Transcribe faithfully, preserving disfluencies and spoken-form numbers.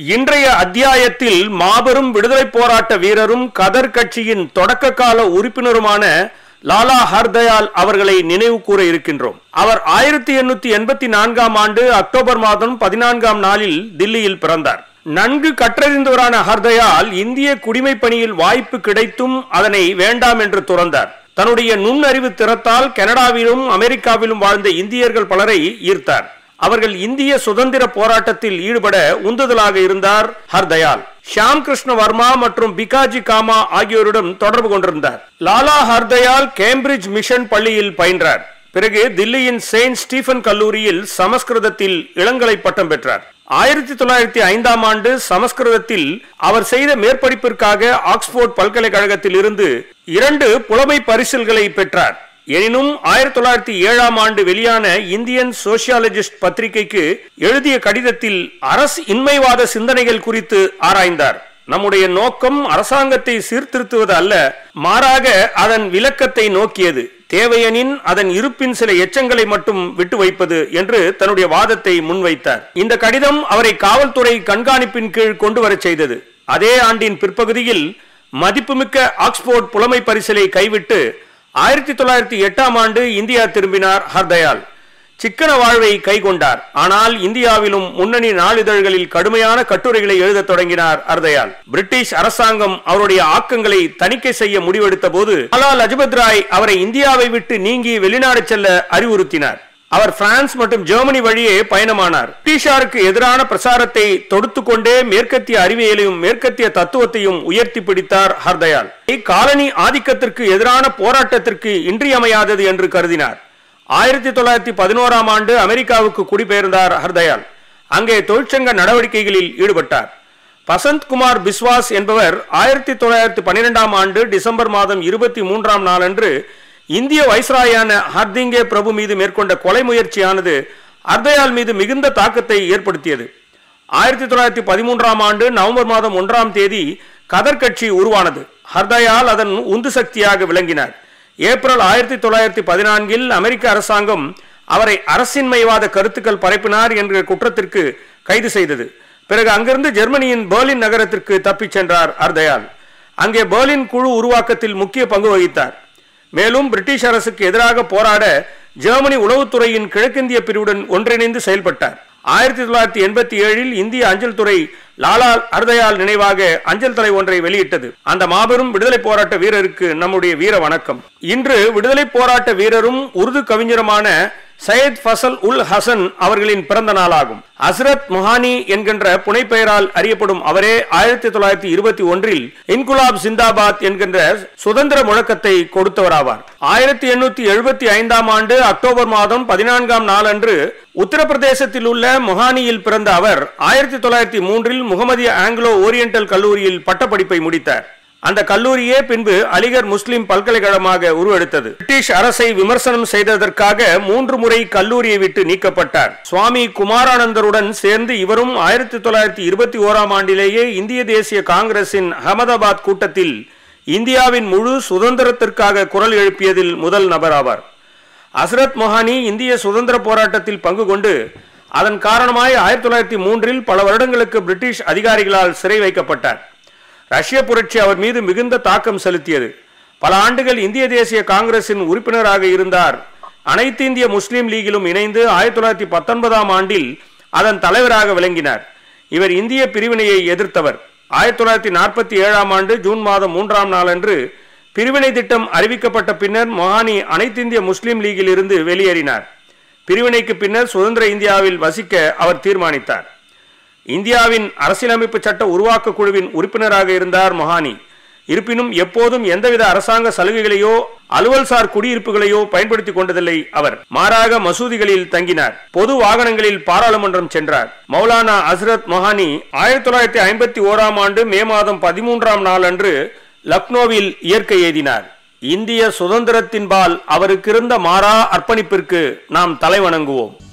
இன்றைய அத்தியாயத்தில் மாபெரும் விடுதலை போராட்ட வீரரும் கதர் கட்சியின் தொடக்க கால உறுப்பினருமான லாலா ஹர்தயால் அவர்களை நினைவு கூற இருக்கின்றோம். அவர் ஆயிரத்தி எண்ணூத்தி எண்பத்தி நான்காம் ஆண்டு அக்டோபர் மாதம் பதினான்காம் நாளில் தில்லியில் பிறந்தார். நன்கு கற்றறிந்தவரான ஹர்தயால் இந்திய குடிமை பணியில் வாய்ப்பு கிடைத்தும் அதனை வேண்டாம் என்று துறந்தார். தன்னுடைய நுண்ணறிவு திறத்தால் கனடாவிலும் அமெரிக்காவிலும் வாழ்ந்த இந்தியர்கள் பலரை ஈர்த்தார். அவர்கள் இந்திய சுதந்திர போராட்டத்தில் ஈடுபட உந்துதலாக இருந்தார் ஹர்தயால். ஷியாம் கிருஷ்ண வர்மா மற்றும் பிகாஜி காமா ஆகியோருடன் தொடர்பு கொண்டிருந்தார். லாலா ஹர்தயால் கேம்பிரிட்ஜ் மிஷன் பள்ளியில் பயின்றார். பிறகு தில்லியின் செயின்ட் ஸ்டீபன் கல்லூரியில் சமஸ்கிருதத்தில் இளங்கலை பட்டம் பெற்றார். ஆயிரத்தி தொள்ளாயிரத்தி ஐந்தாம் ஆண்டு சமஸ்கிருதத்தில் அவர் செய்த மேற்படிப்பிற்காக ஆக்ஸ்போர்ட் பல்கலைக்கழகத்தில் இருந்து இரண்டு புலமை பரிசில்களை பெற்றார். எனினும் ஆயிரத்தி தொள்ளாயிரத்தி ஏழாம் ஆண்டு வெளியான இந்தியன் சோசியாலஜிஸ்ட் பத்திரிகைக்கு எழுதிய கடிதத்தில் அரசு இன்மைவாத சிந்தனைகள் குறித்து ஆராய்ந்தார். நம்முடைய நோக்கம் அரசாங்கத்தை சீர்திருத்துவது அல்ல, மாறாக அதன் விளக்கத்தை நோக்கியது. தேவையெனின் அதன் இருப்பின் சில எச்சங்களை மட்டும் விட்டு வைப்பது என்று தன்னுடைய வாதத்தை முன்வைத்தார். இந்த கடிதம் அவரை காவல்துறை கண்காணிப்பின் கீழ் கொண்டு வர செய்தது. அதே ஆண்டின் பிற்பகுதியில் மதிப்புமிக்க ஆக்ஸ்போர்ட் புலமை பரிசிலை கைவிட்டு ஆயிரத்தி தொள்ளாயிரத்தி எட்டாம் ஆண்டு இந்தியா திரும்பினார் ஹர்தயால். சிக்கன வாழ்வை கைகொண்டார். ஆனால் இந்தியாவிலும் முன்னணி நாளிதழ்களில் கடுமையான கட்டுரைகளை எழுத தொடங்கினார் ஹர்தயால். பிரிட்டிஷ் அரசாங்கம் அவருடைய ஆக்கங்களை தணிக்கை செய்ய முடிவெடுத்த போது லாலா லஜபத் ராய் அவரை இந்தியாவை விட்டு நீங்கி வெளிநாடு செல்ல அறிவுறுத்தினார். அவர் பிரான்ஸ் மற்றும் ஜெர்மனி வழியே பயணமானார். பிரிட்டிஷாருக்கு எதிரான பிரசாரத்தை தொடுத்து கொண்டே மேற்கத்திய அறிவியலையும் மேற்கத்திய தத்துவத்தையும் உயர்த்தி பிடித்தார் ஹர்தயால். காலனி ஆதிக்கத்திற்கு எதிரான போராட்டத்திற்கு இன்றியமையாதது என்று கருதினார். ஆயிரத்தி தொள்ளாயிரத்தி பதினோராம் ஆண்டு அமெரிக்காவுக்கு குடிபெயர்ந்தார் ஹர்தயால். அங்கே தொழிற்சங்க நடவடிக்கைகளில் ஈடுபட்டார். பசந்த் குமார் பிஸ்வாஸ் என்பவர் ஆயிரத்தி தொள்ளாயிரத்தி பன்னிரெண்டாம் ஆண்டு டிசம்பர் மாதம் இருபத்தி மூன்றாம் நாளன்று இந்திய வைஸ்ராயான ஹர்திங்கே பிரபு மீது மேற்கொண்ட கொலை முயற்சியானது ஹர்தயால் மீது மிகுந்த தாக்கத்தை ஏற்படுத்தியது. ஆயிரத்தி தொள்ளாயிரத்தி பதிமூன்றாம் ஆண்டு நவம்பர் மாதம் ஒன்றாம் தேதி கதர் கட்சி உருவானது. ஹர்தயால் அதன் உந்து சக்தியாக விளங்கினார். ஏப்ரல் ஆயிரத்தி தொள்ளாயிரத்தி பதினான்கில் அமெரிக்க அரசாங்கம் அவரை அரசின்மைவாத கருத்துக்கள் பரப்பினார் என்ற குற்றத்திற்கு கைது செய்தது. பிறகு அங்கிருந்து ஜெர்மனியின் பெர்லின் நகரத்திற்கு தப்பிச் சென்றார் ஹர்தயால். அங்கே பெர்லின் குழு உருவாக்கத்தில் முக்கிய பங்கு வகித்தார். மேலும் பிரிட்டிஷ் அரசுக்கு எதிராக போராட ஜெர்மனி உளவுத்துறையின் கிழக்கிந்திய பிரிவுடன் ஒன்றிணைந்து செயல்பட்டார். ஆயிரத்தி தொள்ளாயிரத்தி எண்பத்தி ஏழில் இந்திய அஞ்சல் துறை லாலா ஹர்தயால் நினைவாக அஞ்சல் தலை ஒன்றை வெளியிட்டது. அந்த மாபெரும் விடுதலை போராட்ட வீரருக்கு நம்முடைய வீர வணக்கம். இன்று விடுதலை போராட்ட வீரரும் உருது கவிஞருமான சையத் ஃபசல் உல் ஹசன் அவர்களின் பிறந்த நாளாகும். ஹசரத் மொஹானி என்கின்ற புனைப்பெயரால் அறியப்படும் அவரே ஆயிரத்தி தொள்ளாயிரத்தி இருபத்தி ஒன்றில் இன்குலாப் ஜிந்தாபாத் என்கின்ற சுதந்திர முழக்கத்தை கொடுத்தவராவார். ஆயிரத்தி எண்ணூத்தி எழுபத்தி ஐந்தாம் ஆண்டு அக்டோபர் மாதம் பதினான்காம் நாளன்று உத்தரப்பிரதேசத்தில் உள்ள மொஹானியில் பிறந்த அவர் ஆயிரத்தி தொள்ளாயிரத்தி மூன்றில் முகமதிய ஆங்கிலோ ஓரியண்டல் கல்லூரியில் பட்டப்படிப்பை முடித்தார். அந்த கல்லூரியே பின்பு அலிகர் முஸ்லிம் பல்கலைக்கழகமாக உருவெடுத்தது. பிரிட்டிஷ் அரசை விமர்சனம் செய்ததற்காக மூன்று முறை கல்லூரியை விட்டு நீக்கப்பட்டார். சுவாமி குமாரானந்தருடன் சேர்ந்து இவரும் ஆயிரத்தி தொள்ளாயிரத்தி இருபத்தி ஓராம் ஆண்டிலேயே இந்திய தேசிய காங்கிரசின் அகமதாபாத் கூட்டத்தில் இந்தியாவின் முழு சுதந்திரத்திற்காக குரல் எழுப்பியதில் முதல் நபர் ஆவார். ஹசரத் மொஹானி இந்திய சுதந்திர போராட்டத்தில் பங்கு கொண்டு அதன் காரணமாய் ஆயிரத்தி தொள்ளாயிரத்தி மூன்றில் பல வருடங்களுக்கு பிரிட்டிஷ் அதிகாரிகளால் சிறை வைக்கப்பட்டார். ரஷ்ய புரட்சி அவர் மீது மிகுந்த தாக்கம் செலுத்தியது. பல ஆண்டுகள் இந்திய தேசிய காங்கிரசின் உறுப்பினராக இருந்தார். அனைத்து இந்திய முஸ்லிம் லீகிலும் இணைந்து ஆயிரத்தி தொள்ளாயிரத்தி பத்தொன்பதாம் ஆண்டில் அதன் தலைவராக விளங்கினார். இவர் இந்திய பிரிவினையை எதிர்த்தவர். ஆயிரத்தி தொள்ளாயிரத்தி நாற்பத்தி ஏழாம் ஆண்டு ஜூன் மாதம் மூன்றாம் நாளன்று பிரிவினை திட்டம் அறிவிக்கப்பட்ட பின்னர் மொஹானி அனைத்து இந்திய முஸ்லிம் லீகில் இருந்து வெளியேறினார். பிரிவினைக்கு பின்னர் சுதந்திர இந்தியாவில் வசிக்க அவர் தீர்மானித்தார். இந்தியாவின் அரசியலமைப்பு சட்ட உருவாக்க குழுவின் உறுப்பினராக இருந்தார் மொஹானி. இருப்பினும் எப்போதும் எந்தவித அரசாங்க சலுகைகளையோ அலுவல்சார் குடியிருப்புகளையோ பயன்படுத்திக் கொண்டதில்லை. அவர் மாறாக மசூதிகளில் தங்கினார். பொது வாகனங்களில் பாராளுமன்றம் சென்றார். மௌலானா ஹசரத் மொஹானி ஆயிரத்தி தொள்ளாயிரத்தி ஐம்பத்தி ஓராம் ஆண்டு மே மாதம் பதிமூன்றாம் நாள் அன்று லக்னோவில் இயற்கை எய்தினார். இந்திய சுதந்திரத்தின்பால் அவருக்கு இருந்த மாறா அர்ப்பணிப்பிற்கு நாம் தலை வணங்குவோம்.